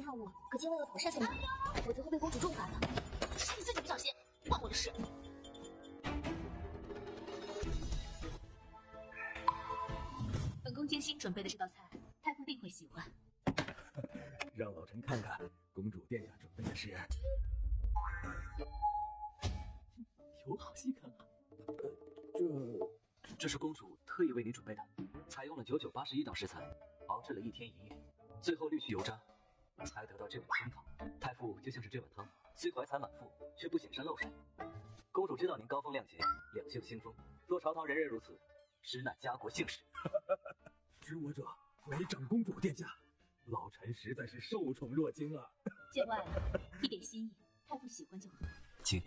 看我，可千万要妥善送达，否则会被公主重罚的。是你自己不小心，关我的事。本宫精心准备的这道菜，太傅定会喜欢。 让老臣看看公主殿下准备的是。 有好戏看啊！ 这是公主特意为你准备的，采用了9981道食材，熬制了1天1夜，最后滤去油渣，才得到这碗清汤。太傅就像是这碗汤，虽怀才满腹，却不显山露水。公主知道您高风亮节，两袖清风，若朝堂人人如此，实乃家国幸事。 知我者唯长公主殿下，老臣实在是受宠若惊啊！ 见外了，一点心意，太傅喜欢就好。 请。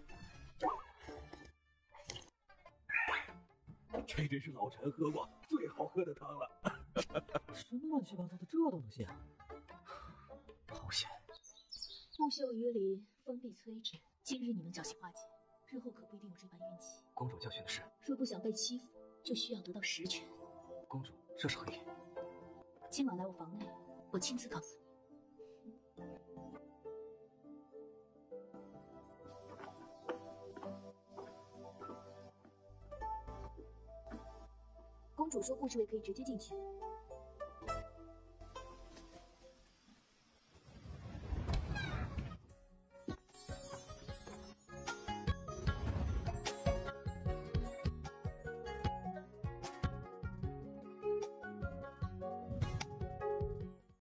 这真是老臣喝过最好喝的汤了。什么乱七八糟的，这都能信啊？ 好险！ 木秀于林，风必摧之。今日你能侥幸化解，日后可不一定有这般运气。 公主教训的是， 若不想被欺负，就需要得到实权。 公主，这是何意？ 今晚来我房内，我亲自告诉你。公主说顾侍卫可以直接进去，